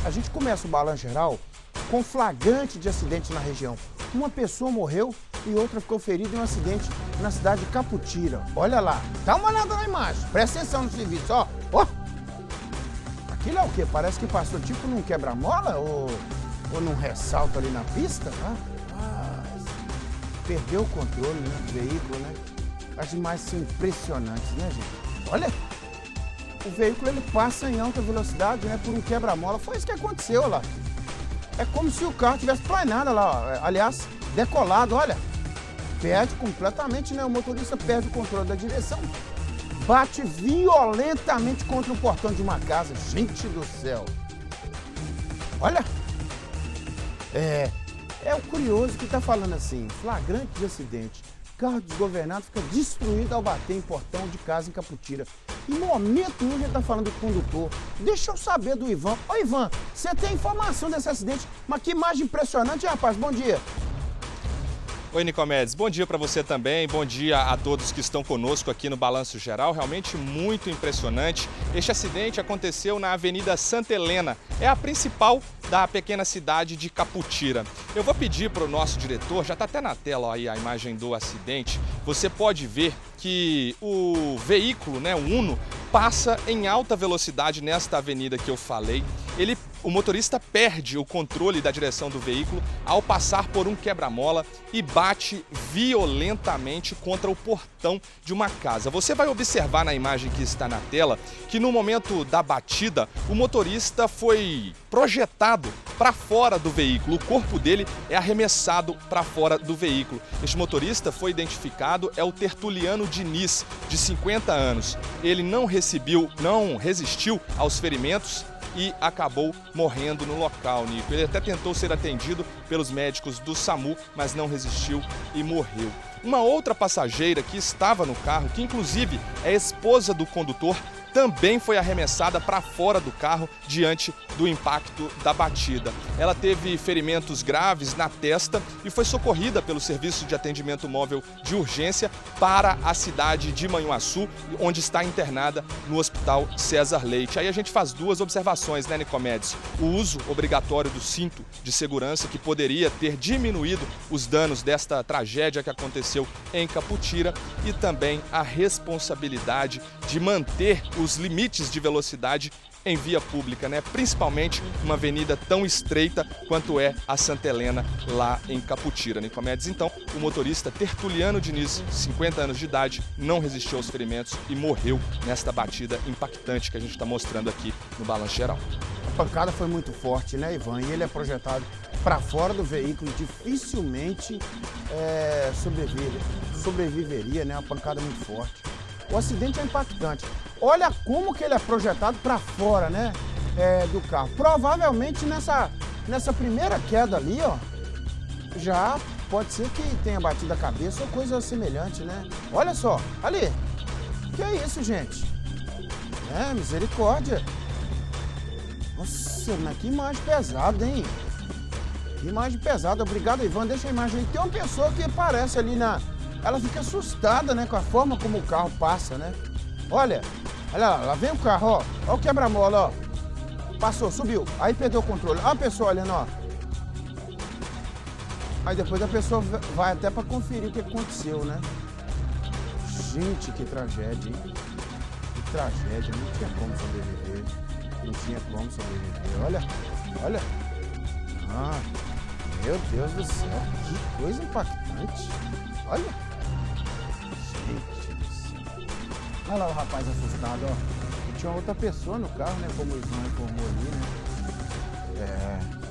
A gente começa o balanço geral com flagrante de acidente na região. Uma pessoa morreu e outra ficou ferida em um acidente na cidade de Caputira. Olha lá, dá uma olhada na imagem, presta atenção no serviço, ó. Ó. Aquilo é o quê? Parece que passou tipo num quebra-mola ou num ressalto ali na pista, né? Perdeu o controle, né, do veículo, né? As imagens são impressionantes, né, gente? Olha, o veículo ele passa em alta velocidade, né, por um quebra-mola. Foi isso que aconteceu lá. É como se o carro tivesse planado lá, ó. Aliás, decolado, olha. Perde completamente, né? O motorista perde o controle da direção. Bate violentamente contra o portão de uma casa. Gente do céu. Olha. É o curioso que tá falando assim, flagrante de acidente. Carro desgovernado fica destruído ao bater em portão de casa em Caputira. Em momento nenhum ele tá falando do condutor. Deixa eu saber do Ivan. Ô Ivan, você tem informação desse acidente? Mas que imagem impressionante, rapaz. Bom dia. Oi, Nicomedes. Bom dia para você também. Bom dia a todos que estão conosco aqui no Balanço Geral. Realmente muito impressionante. Este acidente aconteceu na Avenida Santa Helena. É a principal da pequena cidade de Caputira. Eu vou pedir para o nosso diretor, já está até na tela ó, aí a imagem do acidente. Você pode ver que o veículo, né, o Uno, passa em alta velocidade nesta avenida que eu falei. O motorista perde o controle da direção do veículo ao passar por um quebra-mola e bate violentamente contra o portão de uma casa. Você vai observar na imagem que está na tela que no momento da batida o motorista foi projetado para fora do veículo. O corpo dele é arremessado para fora do veículo. Este motorista foi identificado, é o Tertuliano Diniz, de 50 anos. Ele não resistiu aos ferimentos e acabou morrendo no local, Nico. Ele até tentou ser atendido pelos médicos do SAMU, mas não resistiu e morreu. Uma outra passageira que estava no carro, que inclusive é esposa do condutor, também foi arremessada para fora do carro diante do impacto da batida. Ela teve ferimentos graves na testa e foi socorrida pelo Serviço de Atendimento Móvel de Urgência para a cidade de Manhuaçu, onde está internada no Hospital César Leite. Aí a gente faz duas observações, né, Nicomedes? O uso obrigatório do cinto de segurança, que poderia ter diminuído os danos desta tragédia que aconteceu em Caputira, e também a responsabilidade de manter os limites de velocidade em via pública, né? Principalmente uma avenida tão estreita quanto é a Santa Helena, lá em Caputira, Nicomedes. Então, o motorista Tertuliano Diniz, 50 anos de idade, não resistiu aos ferimentos e morreu nesta batida impactante que a gente está mostrando aqui no Balanço Geral. A pancada foi muito forte, né, Ivan? E ele é projetado para fora do veículo, dificilmente sobreviveria, né? Uma pancada muito forte. O acidente é impactante. Olha como que ele é projetado para fora, né, do carro. Provavelmente nessa primeira queda ali, ó, já pode ser que tenha batido a cabeça ou coisa semelhante, né? Olha só, ali. Que é isso, gente? Misericórdia. Nossa, mas que imagem pesada, hein? Que imagem pesada. Obrigado, Ivan. Deixa a imagem aí. Tem uma pessoa que aparece ali Ela fica assustada, né, com a forma como o carro passa, né? Olha lá vem o carro, ó. Olha o quebra-mola, ó. Passou, subiu. Aí perdeu o controle. Olha a pessoa olhando, ó. Aí depois a pessoa vai até pra conferir o que aconteceu, né? Gente, que tragédia, hein? Que tragédia. Não tinha como sobreviver. Não tinha como sobreviver. Olha. Ah, meu Deus do céu. Que coisa impactante. Olha. Gente do céu. Olha lá o rapaz assustado, ó. E tinha outra pessoa no carro, né? Como o Ivan informou ali, né?